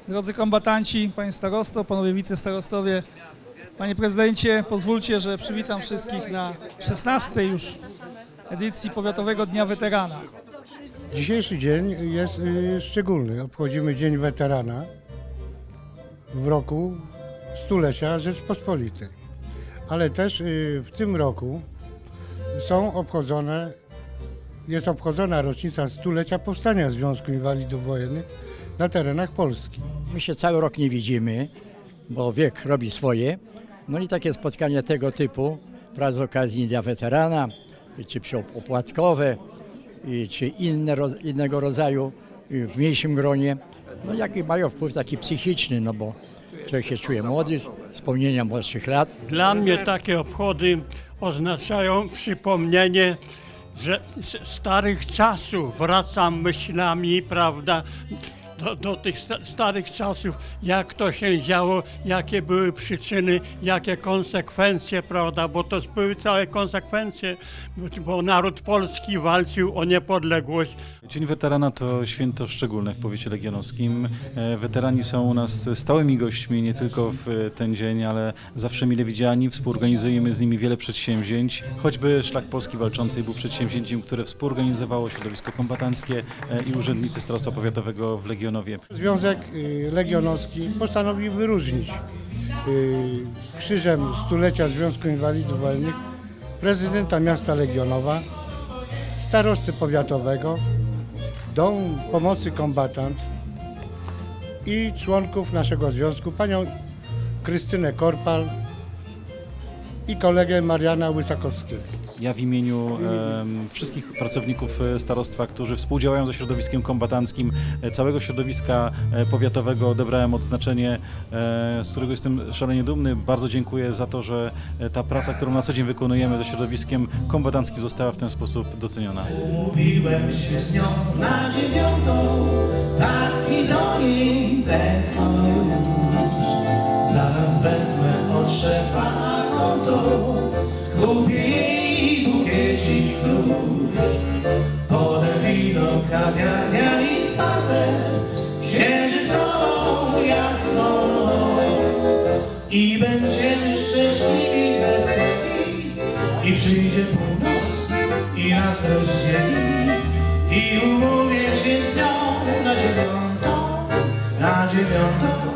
Drodzy kombatanci, panie starosto, panowie wicestarostowie, panie prezydencie, pozwólcie, że przywitam wszystkich na 16. już edycji Powiatowego Dnia Weterana. Dzisiejszy dzień jest szczególny. Obchodzimy Dzień Weterana w roku stulecia Rzeczpospolitej. Ale też w tym roku jest obchodzona rocznica stulecia powstania Związku Inwalidów Wojennych na terenach Polski. My się cały rok nie widzimy, bo wiek robi swoje. No i takie spotkania tego typu, z okazji Dnia Weterana, czy opłatkowe, czy innego rodzaju w mniejszym gronie, no jaki mają wpływ taki psychiczny, no bo człowiek się czuje młody, wspomnienia młodszych lat. Dla mnie takie obchody oznaczają przypomnienie, że z starych czasów wracam myślami, prawda, do tych starych czasów, jak to się działo, jakie były przyczyny, jakie konsekwencje, prawda, bo to były całe konsekwencje, bo naród polski walczył o niepodległość. Dzień Weterana to święto szczególne w powiecie legionowskim. Weterani są u nas stałymi gośćmi, nie tylko w ten dzień, ale zawsze mile widziani. Współorganizujemy z nimi wiele przedsięwzięć. Choćby Szlak Polski Walczącej był przedsięwzięciem, które współorganizowało środowisko kombatanckie i urzędnicy Starostwa Powiatowego w Legionowie. Związek Legionowski postanowił wyróżnić krzyżem stulecia Związku Inwalidów Wojennych prezydenta miasta Legionowa, starosty powiatowego, Dom Pomocy Kombatant i członków naszego związku, panią Krystynę Korpal i kolegę Mariana Łysakowskiego. Ja w imieniu wszystkich pracowników starostwa, którzy współdziałają ze środowiskiem kombatanckim, całego środowiska powiatowego odebrałem odznaczenie, z którego jestem szalenie dumny. Bardzo dziękuję za to, że ta praca, którą na co dzień wykonujemy ze środowiskiem kombatanckim, została w ten sposób doceniona. Umówiłem się z nią na 9, tak i do niej tęsknię już. Zaraz wezmę od szefa konto, kupię jej bukiecik róż. Potem wino, kawiarnia i spacer, księżycową jasną noc. I będziemy szczęśliwi, weseli, i przyjdzie północ i nas rozdzieli. I umówię się z nią na 9, na 9.